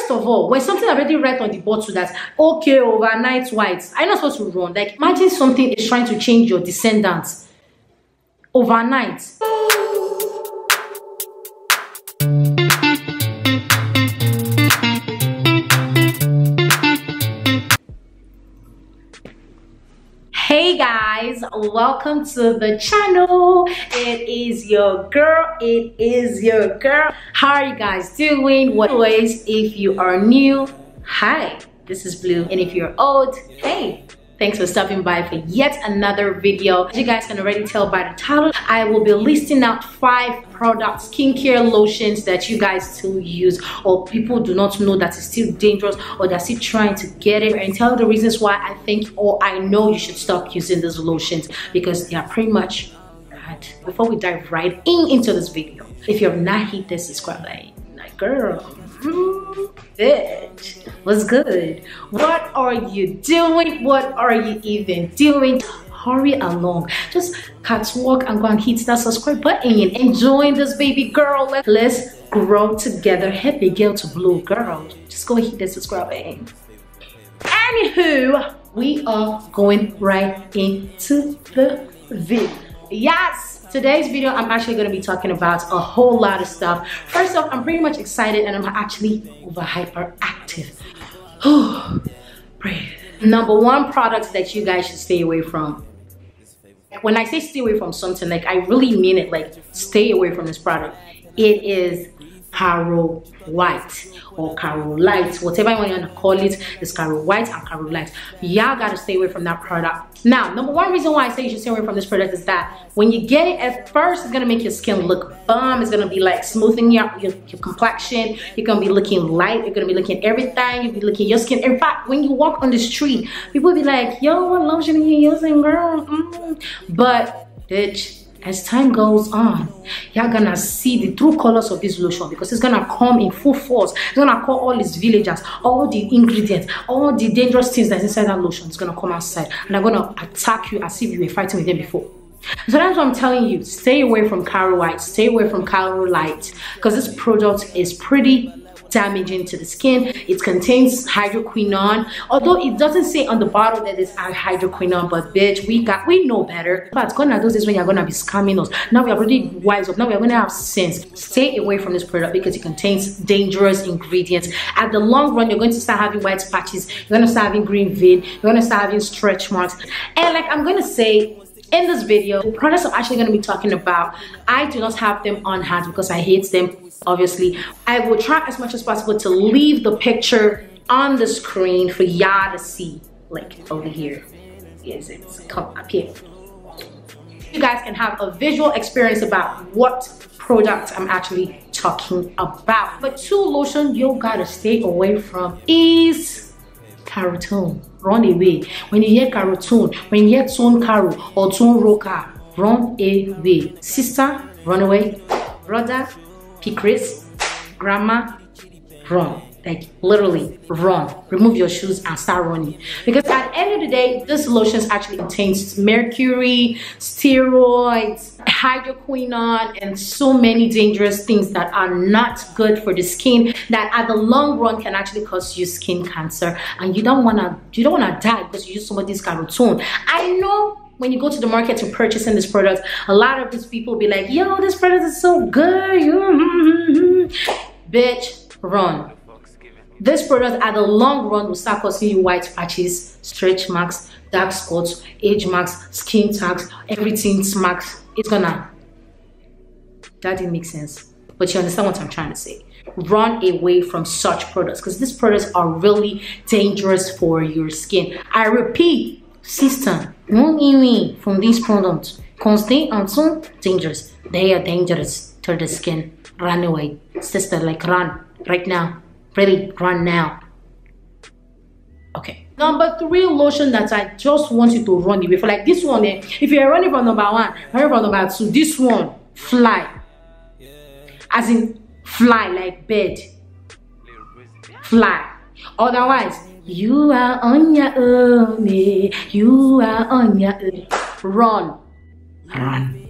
First of all, when something already write on the bottle that okay, overnight whites, I'm not supposed to run. Like imagine something is trying to change your descendants overnight. Hey guys, welcome to the channel. It is your girl. How are you guys doing? What always, if you are new, hi, this is Blue, and if you're old, hey, thanks for stopping by for yet another video. As you guys can already tell by the title, I will be listing out 5 products, skincare lotions that you guys still use or people do not know that is still dangerous or they're still trying to get it, and tell the reasons why I think or I know you should stop using these lotions because they are pretty much bad. Before we dive right into this video, if you have not hit the subscribe button, like girl, bitch, what's good? What are you doing? What are you even doing? Hurry along, just catwalk and go and hit that subscribe button and join this baby girl. Let's grow together. Happy girl to blue girl, just go hit the subscribe button. Anywho, we are going right into the video. Yes, today's video I'm actually going to be talking about a whole lot of stuff. First off, I'm pretty much excited and I'm actually over hyperactive. Breathe. Number 1 product that you guys should stay away from. When I say stay away from something, like I really mean it, like stay away from this product. It is Caro White or Caro Light, whatever you want to call it. It's Caro White and Caro Light. Y'all gotta stay away from that product. Now, number 1 reason why I say you should stay away from this product is that when you get it at first, it's gonna make your skin look bomb. It's gonna be like smoothing your complexion. You're gonna be looking light. You're gonna be looking everything. You'll be looking your skin. In fact, when you walk on the street, people will be like, yo, what lotion are you using, girl? But bitch, as time goes on, you're gonna see the true colors of this lotion because it's gonna come in full force. It's gonna call all its villagers, all the ingredients, all the dangerous things that's inside that lotion. It's gonna come outside and they're gonna attack you as if you were fighting with them before. So that's what I'm telling you. Stay away from Caro White, stay away from Caro Light, because this product is pretty damaging to the skin. It contains hydroquinone, although it doesn't say on the bottle that it's hydroquinone, but bitch, we know better. But gonna do this when you're gonna be scamming us. Now we are already wise up. Now we're gonna have sense. Stay away from this product because it contains dangerous ingredients. At the long run, you're going to start having white patches. You're gonna start having green vein. You're gonna start having stretch marks. And like I'm gonna say, in this video, the products I'm actually going to be talking about, I do not have them on hand because I hate them, obviously. I will try as much as possible to leave the picture on the screen for y'all to see, like over here. Yes, it's come up here. You guys can have a visual experience about what product I'm actually talking about. But 2 lotion you gotta stay away from is Carotone. Run away. When you hear Carotone, when you hear Tone Caro or Tone Roca, run away. Sister, run away. Brother, P-Chris, grandma, run. Like literally run. Remove your shoes and start running. Because at the end of the day, this lotion actually contains mercury, steroids, hydroquinone, and so many dangerous things that are not good for the skin, that at the long run can actually cause you skin cancer. And you don't wanna die because you use some of this Carotone. I know when you go to the market to purchasing this product, a lot of these people be like, yo, this product is so good. Bitch, run. This product at the long run will start causing you white patches, stretch marks, dark spots, age marks, skin tags, everything marks. It's gonna, that didn't make sense, but you understand what I'm trying to say. Run away from such products because these products are really dangerous for your skin. I repeat, sister, run away from these products because they are so dangerous. They are dangerous to the skin. Run away, sister, like run right now. Really run now. Okay. Number 3 lotion that I just want you to run away for. Like this one, if you're running from number 1, running from number 2, this one, fly. As in fly like bird. Fly. Otherwise, you are on your own. You are on your own. Run. Run.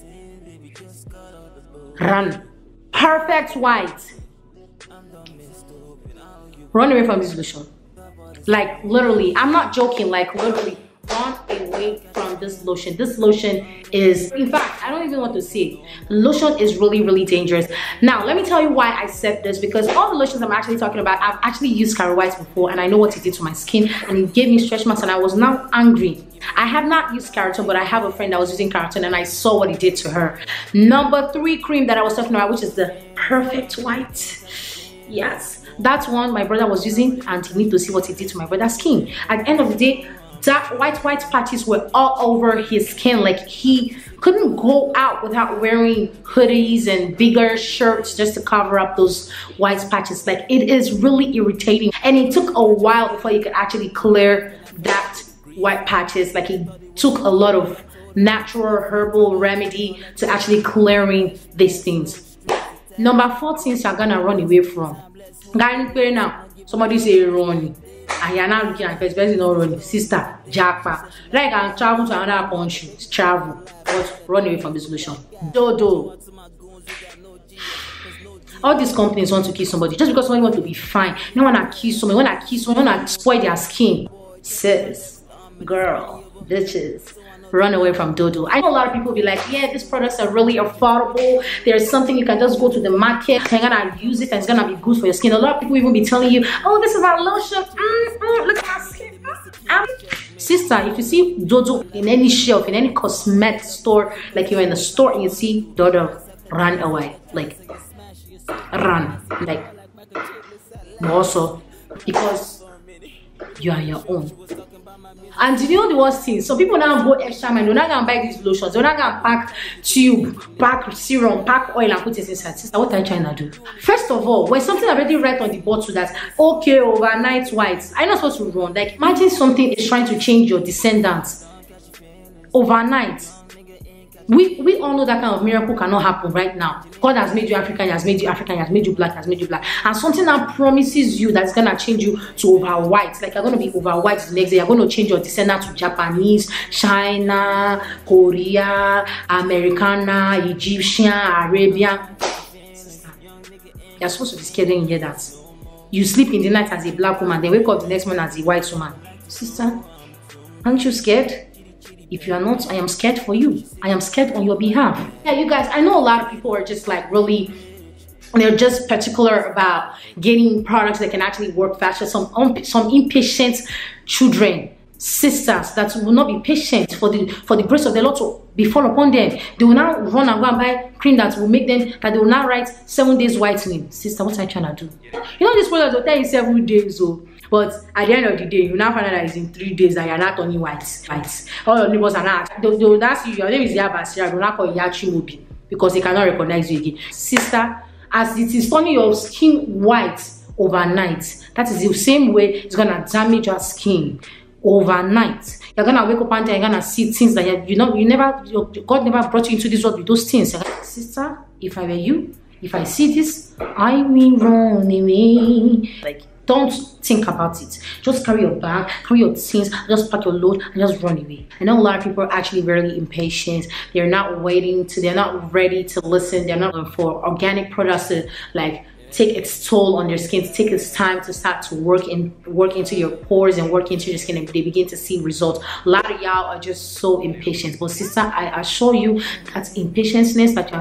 Run. Perfect White. Run away from this lotion. Like literally, I'm not joking, like literally run away from this lotion. This lotion is, in fact, I don't even want to say it. Lotion is really dangerous. Now let me tell you why I said this, because all the lotions I'm actually talking about, I've actually used Caro White before and I know what it did to my skin, and it gave me stretch marks and I was now angry. I have not used Keratin, but I have a friend that was using Keratin and I saw what it did to her. Number 3 cream that I was talking about, which is the Perfect White. Yes, that's one my brother was using, and you need to see what it did to my brother's skin. At the end of the day, that white patches were all over his skin. Like he couldn't go out without wearing hoodies and bigger shirts just to cover up those white patches. Like it is really irritating, and it took a while before you could actually clear that white patches. Like it took a lot of natural herbal remedy to actually clearing these things. Number 4 things you're gonna run away from. Guys, now somebody say run, and you're not looking at the person not running. Sister, jackpot. Like I travel to another country, travel, but run away from this solution. Dodo. All these companies want to kill somebody just because somebody want to be fine. No one accuse somebody, when accuse someone, want to spoil their skin. Sis, girl, bitches, run away from Dodo. I know a lot of people be like, yeah, these products are really affordable. There's something you can just go to the market and you're gonna use it and it's gonna be good for your skin. A lot of people even be telling you, oh, this is our lotion. Look at my skin. Sister, if you see Dodo in any shelf, in any cosmetic store, like you're in a store and you see Dodo, run away. Like, run. Like, also, because you are your own. And you know the worst thing, so people now go extra mile. They're not gonna buy these lotions, they're not gonna pack tube, pack serum, pack oil and put it inside. Sister, what are you trying to do? First of all, when something already write on the bottle that okay, overnight whites, I'm not supposed to run. Like imagine something is trying to change your descendants overnight. We all know that kind of miracle cannot happen right now. God has made you African, He has made you African, He has made you black, He has made you black. And something that promises you that's gonna change you to over white, like you're gonna be over white the next day, you're gonna change your descendant to Japanese, China, Korea, Americana, Egyptian, Arabian. Sister, you're supposed to be scared when you hear that. You sleep in the night as a black woman, then wake up the next morning as a white woman. Sister, aren't you scared? If you are not, I am scared for you. I am scared on your behalf. Yeah, you guys, I know a lot of people are just like really, they're just particular about getting products that can actually work faster. Some impatient children, sisters that will not be patient for the grace of the Lord to befall upon them. They will now run and go and buy cream that will make them, that they will now write 7 days whitening. Sister, what are you trying to do? You know, this product will tell you 7 days, so. But at the end of the day, you now find out that it's in 3 days that you're not turning white. All your neighbors are not. They'll ask you, your name is Yabasira, they'll not call you Yachimobi because they cannot recognize you again. Sister, as it is turning your skin white overnight, that is the same way it's gonna damage your skin overnight. You're gonna wake up and you're gonna see things that God never brought you into this world with those things. Sister, if I were you, if I see this, I will run away. Like, don't think about it. Just carry your bag, carry your things, just pack your load and just run away. I know a lot of people are actually very impatient. They're not they're not ready to listen. They're not for organic products to like take its toll on their skin, to take its time to start to work into your pores and work into your skin, and they begin to see results. A lot of y'all are just so impatient. But sister, I assure you that impatientness, that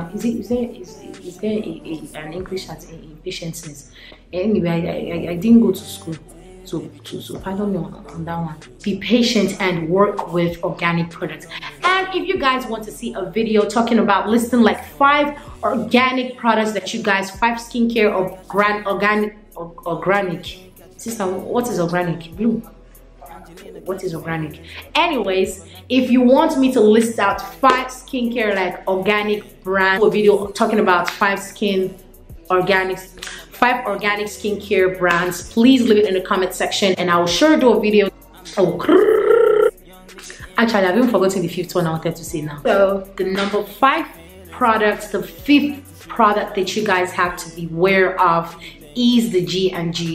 is there an English as impatientness? Anyway, I didn't go to school, so pardon me on that one. Be patient and work with organic products. And if you guys want to see a video talking about listing like 5 organic products that you guys, 5 skincare organic. Sister, what is organic? Blue. What is organic? Anyways, if you want me to list out 5 skincare like organic brand, a video talking about 5 organic skincare brands, please leave it in the comment section and I will sure do a video. Actually, I've even forgotten the 5th one I wanted to say now. So the number 5 product, the 5th product that you guys have to be aware of is the G&G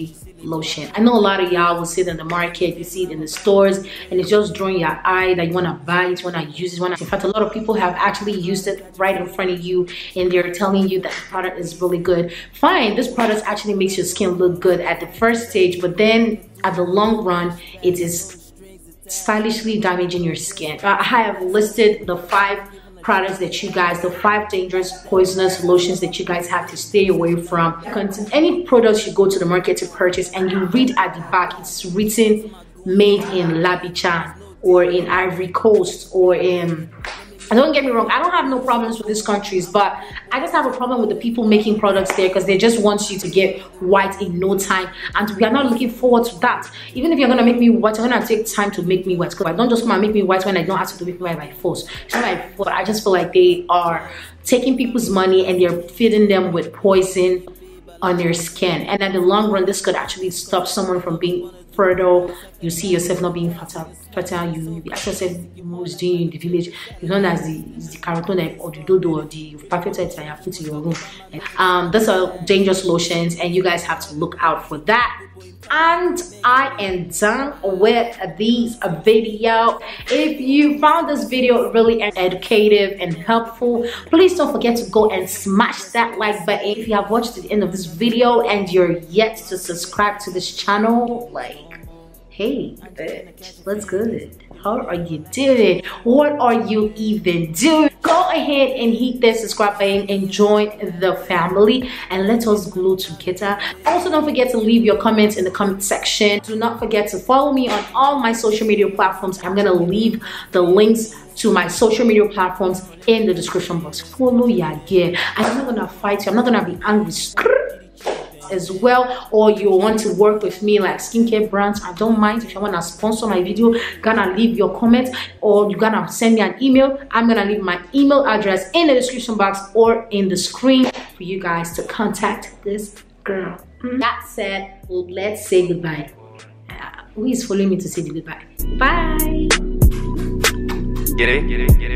lotion. I know a lot of y'all will see it in the market, you see it in the stores, and it's just drawing your eye that you want to buy it, you want to use it. In fact, a lot of people have actually used it right in front of you, and they're telling you that the product is really good. Fine, this product actually makes your skin look good at the first stage, but then at the long run, it is stylishly damaging your skin. I have listed the 5 products that you guys, the 5 dangerous poisonous lotions that you guys have to stay away from. Any products you go to the market to purchase and you read at the back, it's written made in Labichan or in Ivory Coast or in, and don't get me wrong, I don't have no problems with these countries, but I just have a problem with the people making products there, because they just want you to get white in no time, and we are not looking forward to that. Even if you're gonna make me white, you're gonna take time to make me white, because I don't just come and make me white when I don't have to make me white by force. It's not by force. I just feel like they are taking people's money and they're feeding them with poison on their skin, and in the long run this could actually stop someone from being fertile. You see yourself not being fertile, you ask yourself who's doing in the village, you know, that's the carotone or the dodo or the perfect that you have put in your room. Those are dangerous lotions, and you guys have to look out for that. And I am done with this video. If you found this video really educative and helpful, please don't forget to go and smash that like button. If you have watched the end of this video and you're yet to subscribe to this channel, like, hey bitch, what's good? How are you doing? What are you even doing? Go ahead and hit that subscribe button and join the family, and let us glow together. Also, don't forget to leave your comments in the comment section. Do not forget to follow me on all my social media platforms. I'm gonna leave the links to my social media platforms in the description box. Follow ya girl. I'm not gonna fight you. I'm not gonna be angry as well. Or you want to work with me like skincare brands, I don't mind. If you want to sponsor my video, gonna leave your comments, or you're gonna send me an email. I'm gonna leave my email address in the description box or in the screen for you guys to contact this girl. That said, let's say goodbye. Who is following me to say the goodbye? Bye. Get it?